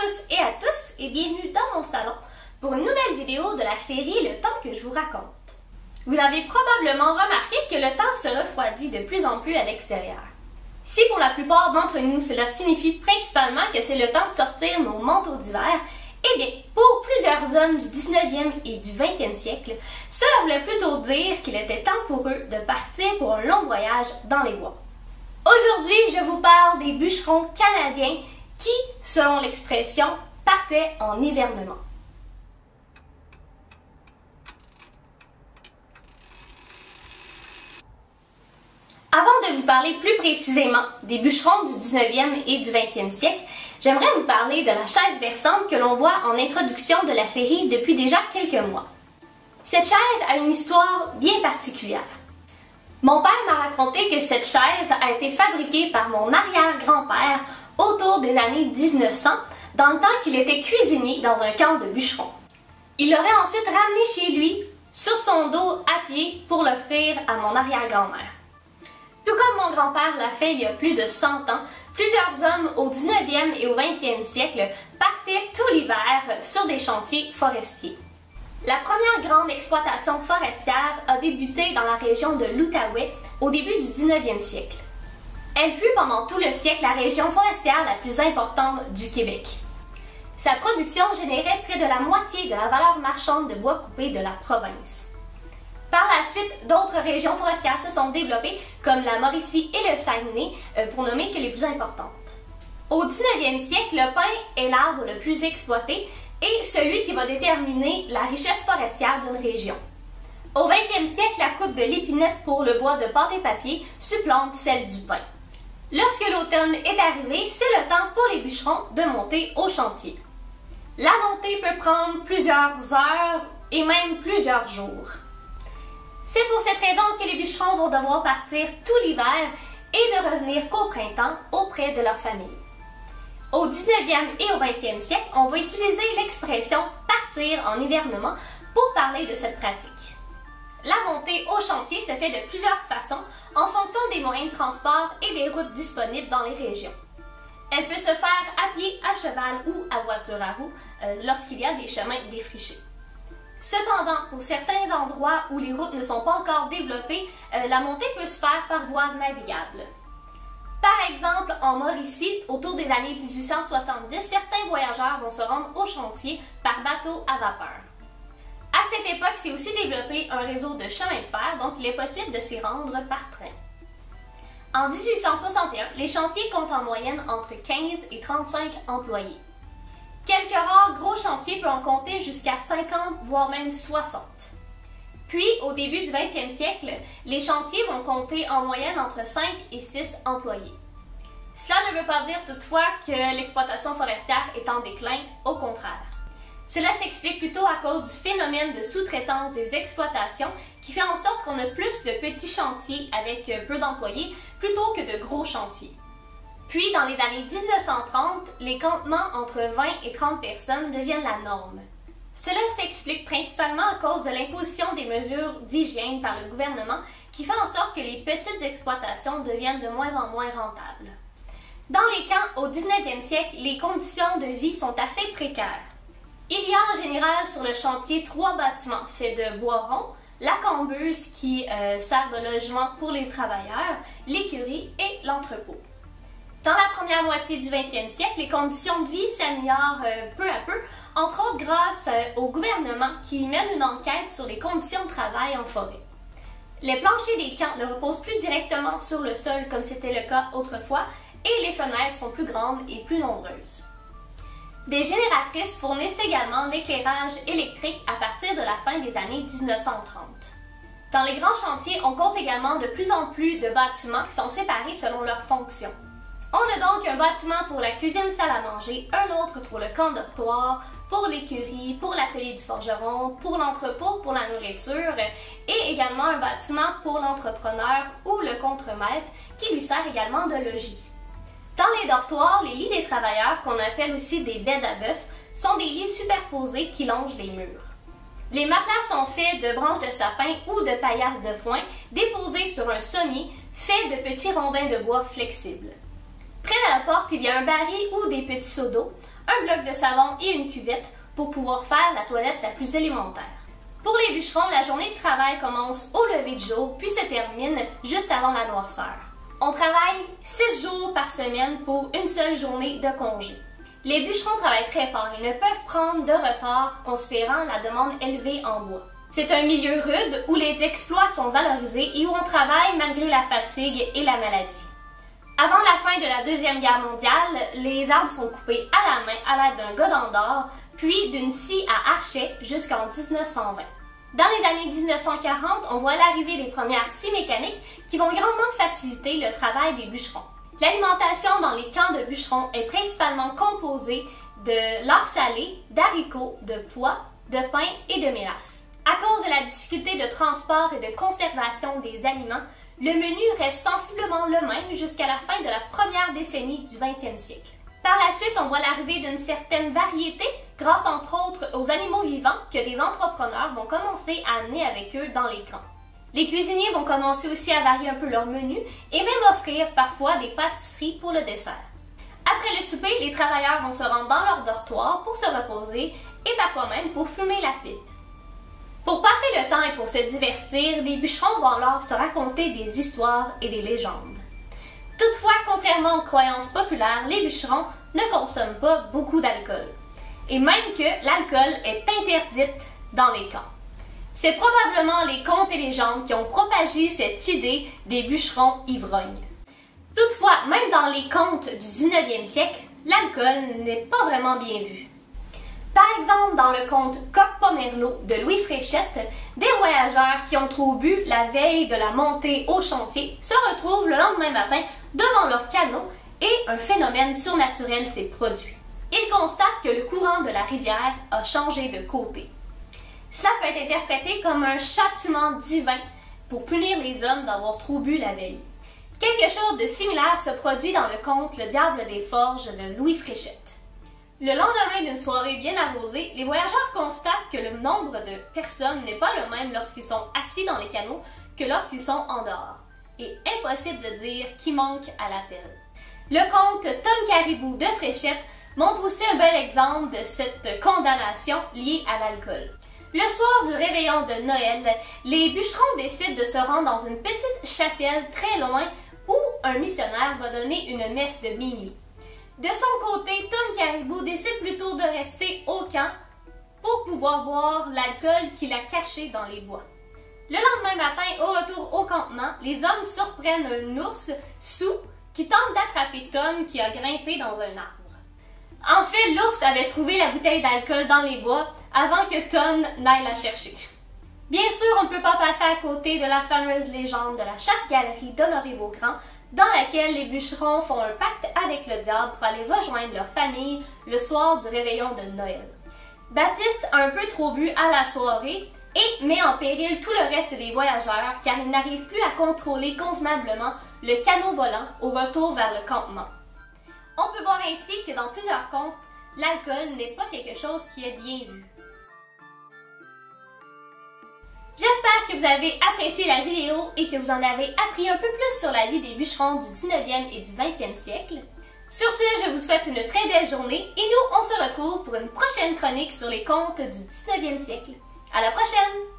tous et à tous et bienvenue dans mon salon pour une nouvelle vidéo de la série Le temps que je vous raconte. Vous avez probablement remarqué que le temps se refroidit de plus en plus à l'extérieur. Si pour la plupart d'entre nous cela signifie principalement que c'est le temps de sortir nos manteaux d'hiver, eh bien, pour plusieurs hommes du 19e et du 20e siècle, cela voulait plutôt dire qu'il était temps pour eux de partir pour un long voyage dans les bois. Aujourd'hui, je vous parle des bûcherons canadiens qui, selon l'expression, partaient en hivernement. Avant de vous parler plus précisément des bûcherons du 19e et du 20e siècle, j'aimerais vous parler de la chaise berçante que l'on voit en introduction de la série depuis déjà quelques mois. Cette chaise a une histoire bien particulière. Mon père m'a raconté que cette chaise a été fabriquée par mon arrière-grand-père autour des années 1900, dans le temps qu'il était cuisinier dans un camp de bûcherons. Il l'aurait ensuite ramené chez lui, sur son dos à pied, pour l'offrir à mon arrière-grand-mère. Tout comme mon grand-père l'a fait il y a plus de 100 ans, plusieurs hommes au 19e et au 20e siècle partaient tout l'hiver sur des chantiers forestiers. La première grande exploitation forestière a débuté dans la région de l'Outaouais au début du 19e siècle. Elle fut pendant tout le siècle la région forestière la plus importante du Québec. Sa production générait près de la moitié de la valeur marchande de bois coupé de la province. Par la suite, d'autres régions forestières se sont développées, comme la Mauricie et le Saguenay, pour nommer que les plus importantes. Au 19e siècle, le pin est l'arbre le plus exploité et celui qui va déterminer la richesse forestière d'une région. Au 20e siècle, la coupe de l'épinette pour le bois de pâte et papier supplante celle du pin. Lorsque l'automne est arrivé, c'est le temps pour les bûcherons de monter au chantier. La montée peut prendre plusieurs heures et même plusieurs jours. C'est pour cette raison que les bûcherons vont devoir partir tout l'hiver et ne revenir qu'au printemps auprès de leur famille. Au 19e et au 20e siècle, on va utiliser l'expression « partir en hivernement » pour parler de cette pratique. La montée au chantier se fait de plusieurs façons en fonction des moyens de transport et des routes disponibles dans les régions. Elle peut se faire à pied, à cheval ou à voiture à roues lorsqu'il y a des chemins défrichés. Cependant, pour certains endroits où les routes ne sont pas encore développées, la montée peut se faire par voie navigable. Par exemple, en Mauricie, autour des années 1870, certains voyageurs vont se rendre au chantier par bateau à vapeur. À cette époque, s'est aussi développé un réseau de chemins de fer, donc il est possible de s'y rendre par train. En 1861, les chantiers comptent en moyenne entre 15 et 35 employés. Quelques rares gros chantiers peuvent en compter jusqu'à 50, voire même 60. Puis, au début du 20e siècle, les chantiers vont compter en moyenne entre 5 et 6 employés. Cela ne veut pas dire toutefois que l'exploitation forestière est en déclin, au contraire. Cela s'explique plutôt à cause du phénomène de sous-traitance des exploitations qui fait en sorte qu'on a plus de petits chantiers avec peu d'employés plutôt que de gros chantiers. Puis, dans les années 1930, les campements entre 20 et 30 personnes deviennent la norme. Cela s'explique principalement à cause de l'imposition des mesures d'hygiène par le gouvernement qui fait en sorte que les petites exploitations deviennent de moins en moins rentables. Dans les camps au 19e siècle, les conditions de vie sont assez précaires. Il y a en général sur le chantier 3 bâtiments faits de bois rond, la cambuse qui sert de logement pour les travailleurs, l'écurie et l'entrepôt. Dans la première moitié du 20e siècle, les conditions de vie s'améliorent peu à peu, entre autres grâce au gouvernement qui mène une enquête sur les conditions de travail en forêt. Les planchers des camps ne reposent plus directement sur le sol comme c'était le cas autrefois et les fenêtres sont plus grandes et plus nombreuses. Des génératrices fournissent également l'éclairage électrique à partir de la fin des années 1930. Dans les grands chantiers, on compte également de plus en plus de bâtiments qui sont séparés selon leur fonction. On a donc un bâtiment pour la cuisine-salle à manger, un autre pour le camp dortoir, pour l'écurie, pour l'atelier du forgeron, pour l'entrepôt, pour la nourriture, et également un bâtiment pour l'entrepreneur ou le contremaître qui lui sert également de logis. Dans les dortoirs, les lits des travailleurs, qu'on appelle aussi des beds à bœuf, sont des lits superposés qui longent les murs. Les matelas sont faits de branches de sapin ou de paillasses de foin déposées sur un sommier fait de petits rondins de bois flexibles. Près de la porte, il y a un baril ou des petits seaux d'eau, un bloc de savon et une cuvette pour pouvoir faire la toilette la plus élémentaire. Pour les bûcherons, la journée de travail commence au lever du jour puis se termine juste avant la noirceur. On travaille 6 jours par semaine pour une seule journée de congé. Les bûcherons travaillent très fort et ne peuvent prendre de retard considérant la demande élevée en bois. C'est un milieu rude où les exploits sont valorisés et où on travaille malgré la fatigue et la maladie. Avant la fin de la Deuxième Guerre mondiale, les arbres sont coupés à la main à l'aide d'un godin d'or, puis d'une scie à archet jusqu'en 1920. Dans les années 1940, on voit l'arrivée des premières scies mécaniques qui vont grandement faciliter le travail des bûcherons. L'alimentation dans les camps de bûcherons est principalement composée de lard salé, d'haricots, de pois, de pain et de mélasse. À cause de la difficulté de transport et de conservation des aliments, le menu reste sensiblement le même jusqu'à la fin de la première décennie du 20e siècle. Par la suite, on voit l'arrivée d'une certaine variété grâce entre autres aux animaux vivants que les entrepreneurs vont commencer à amener avec eux dans les camps. Les cuisiniers vont commencer aussi à varier un peu leur menu et même offrir parfois des pâtisseries pour le dessert. Après le souper, les travailleurs vont se rendre dans leur dortoir pour se reposer et parfois même pour fumer la pipe. Pour passer le temps et pour se divertir, les bûcherons vont alors se raconter des histoires et des légendes. Toutefois, contrairement aux croyances populaires, les bûcherons ne consomment pas beaucoup d'alcool. Et même que l'alcool est interdite dans les camps. C'est probablement les contes et légendes qui ont propagé cette idée des bûcherons ivrognes. Toutefois, même dans les contes du 19e siècle, l'alcool n'est pas vraiment bien vu. Par exemple, dans le conte Coq-Pomerleau de Louis Fréchette, des voyageurs qui ont trop bu la veille de la montée au chantier se retrouvent le lendemain matin devant leur canot et un phénomène surnaturel s'est produit. Ils constatent que le courant de la rivière a changé de côté. Cela peut être interprété comme un châtiment divin pour punir les hommes d'avoir trop bu la veille. Quelque chose de similaire se produit dans le conte Le Diable des Forges de Louis Fréchette. Le lendemain d'une soirée bien arrosée, les voyageurs constatent que le nombre de personnes n'est pas le même lorsqu'ils sont assis dans les canots que lorsqu'ils sont en dehors. Et impossible de dire qui manque à l'appel. Le conte Tom Caribou de Fréchette montre aussi un bel exemple de cette condamnation liée à l'alcool. Le soir du réveillon de Noël, les bûcherons décident de se rendre dans une petite chapelle très loin où un missionnaire va donner une messe de minuit. De son côté, Tom Caribou décide plutôt de rester au camp pour pouvoir boire l'alcool qu'il a caché dans les bois. Le lendemain matin, au retour au campement, les hommes surprennent un ours sourd qui tente d'attraper Tom qui a grimpé dans un arbre. En fait, l'ours avait trouvé la bouteille d'alcool dans les bois avant que Tom n'aille la chercher. Bien sûr, on ne peut pas passer à côté de la fameuse légende de la chape-galerie d'Honoré-Beaugrand, dans laquelle les bûcherons font un pacte avec le diable pour aller rejoindre leur famille le soir du réveillon de Noël. Baptiste a un peu trop bu à la soirée et met en péril tout le reste des voyageurs car il n'arrive plus à contrôler convenablement le canot volant au retour vers le campement. On peut voir ainsi que dans plusieurs contes, l'alcool n'est pas quelque chose qui est bien vu. J'espère que vous avez apprécié la vidéo et que vous en avez appris un peu plus sur la vie des bûcherons du 19e et du 20e siècle. Sur ce, je vous souhaite une très belle journée et nous, on se retrouve pour une prochaine chronique sur les contes du 19e siècle. À la prochaine!